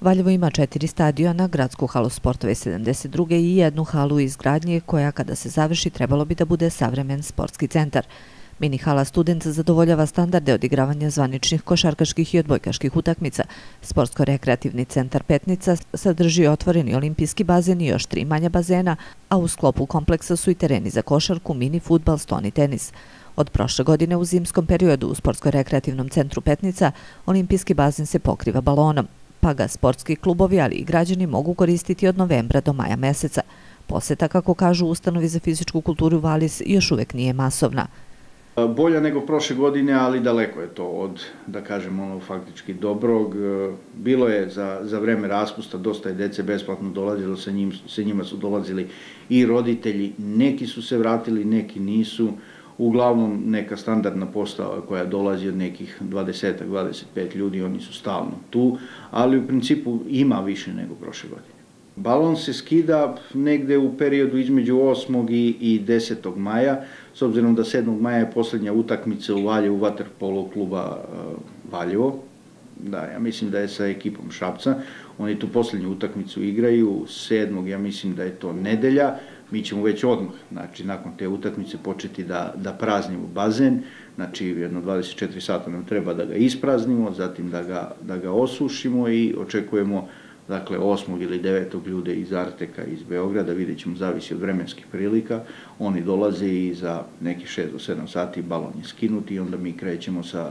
Valjevo ima 4 stadiona, gradsku halu sportova iz 72. i jednu halu izgradnje koja kada se završi trebalo bi da bude savremen sportski centar. Mini hala Student zadovoljava standarde odigravanja zvaničnih košarkaških i odbojkaških utakmica. Sportsko-rekreativni centar Petnica sadrži otvoreni olimpijski bazen i još 3 manja bazena, a u sklopu kompleksa su i tereni za košarku, mini fudbal, stoni tenis. Od prošle godine u zimskom periodu u Sportsko-rekreativnom centru Petnica olimpijski bazen se pokriva balonom, pa ga sportski klubovi, ali i građani mogu koristiti od novembra do maja meseca. Poseta, kako kažu u Ustanovi za fizičku kulturu Valis, još uvek nije masovna. Bolja nego prošle godine, ali daleko je to od, da kažem, faktički dobrog. Bilo je za vreme raspusta, dosta je dece besplatno dolazilo, sa njima su dolazili i roditelji, neki su se vratili, neki nisu. Uglavnom neka standardna postava koja dolazi od nekih 20-25 ljudi, oni su stalno tu, ali u principu ima više nego prošle godine. Balon se skida negde u periodu između 8. i 10. maja, s obzirom da 7. maja je posljednja utakmica u Valjevu vaterpolo kluba Valjevo. Da, ja mislim da je sa ekipom Šapca. Oni tu posljednju utakmicu igraju, 7. ja mislim da je to nedelja. Mi ćemo već odmah, znači nakon te utakmice početi da praznimo bazen, znači jedno 24 sata nam treba da ga ispraznimo, zatim da ga osušimo i očekujemo dakle 8. ili 9. ljude iz Arteka, iz Beograda, vidjet ćemo, zavisi od vremenskih prilika, oni dolaze i za nekih 6 do 7 sati balon je skinut i onda mi krećemo sa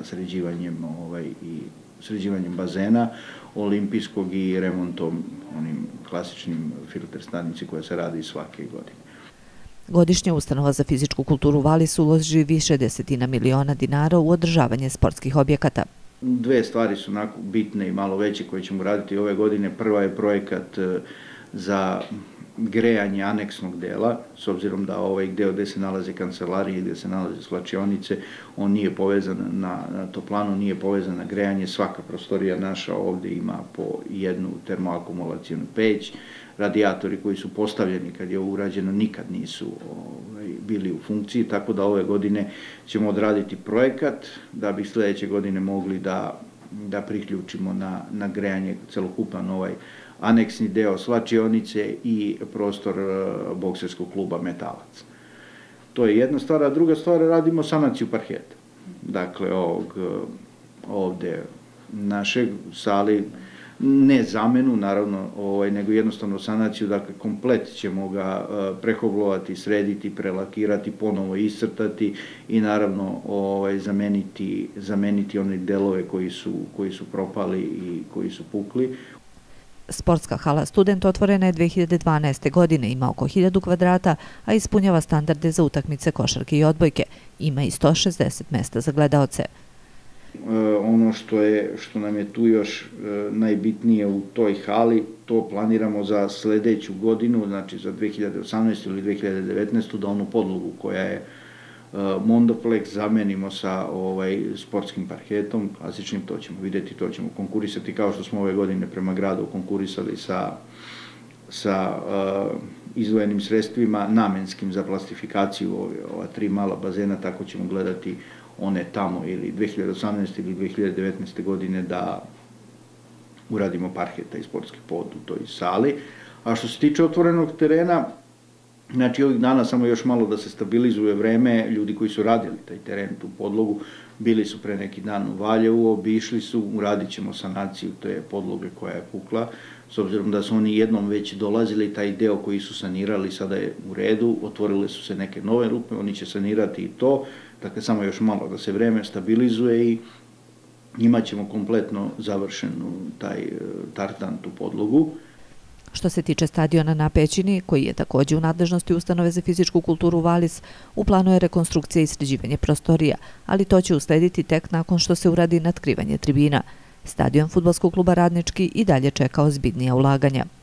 sređivanjem bazena olimpijskog i remontom onim klasičnim filter stanici koja se radi svake godine. Godišnja Ustanova za fizičku kulturu Valis uloži više desetina miliona dinara u održavanje sportskih objekata. Dve stvari su onako bitne i malo veće koje ćemo raditi ove godine. Prva je projekat za grejanje aneksnog dela, s obzirom da ovaj deo gde se nalaze kancelarije i gde se nalaze slačionice, on nije povezan na toplanu, nije povezan na grejanje. Svaka prostorija naša ovde ima po jednu termoakumulacijonu peć. Radijatori koji su postavljeni kad je ovo urađeno nikad nisu bili u funkciji, tako da ove godine ćemo odraditi projekat da bi sledeće godine mogli da priključimo na grejanje celokupan ovaj aneksni deo slačionice i prostor bokserskog kluba Metalac. To je jedna stvar, a druga stvar, radimo sanaciju parketa. Dakle, ovde našeg sali, ne zamenu, naravno, nego jednostavno sanaciju, dakle, komplet ćemo ga prehoblovati, srediti, prelakirati, ponovo iscrtati i naravno zameniti one delove koji su propali i koji su pukli. Sportska hala Student otvorena je 2012. godine, ima oko 1000 kvadrata, a ispunjava standarde za utakmice košarke i odbojke. Ima i 160 mesta za gledaoce. Ono što nam je tu još najbitnije u toj hali, to planiramo za sledeću godinu, znači za 2018. ili 2019. da onu podlogu koja je Mondoplex zamenimo sa sportskim parketom, klasičnim, to ćemo videti, to ćemo konkurisati kao što smo ove godine prema gradu konkurisali sa izdvojenim sredstvima namenskim za plastifikaciju ova 3 mala bazena, tako ćemo gledati one tamo ili 2018. ili 2019. godine da uradimo parketa i sportski pod u toj sali. A što se tiče otvorenog terena, znači ovih dana samo još malo da se stabilizuje vreme, ljudi koji su radili taj teren, tu podlogu, bili su pre neki dan u Valjevu, obišli su, uradit ćemo sanaciju te podloge koja je pukla, s obzirom da su oni jednom već dolazili, taj deo koji su sanirali sada je u redu, otvorile su se neke nove rupe, oni će sanirati i to, dakle samo još malo da se vreme stabilizuje i imat ćemo kompletno završenu taj tartan, tu podlogu. Što se tiče stadiona na Pećini, koji je takođe u nadležnosti Ustanove za fizičku kulturu Valis, u planu je rekonstrukcija i sređivanje prostorija, ali to će uslediti tek nakon što se uradi natkrivanje tribina. Stadion fudbalskog kluba Radnički i dalje čeka ozbiljnija ulaganja.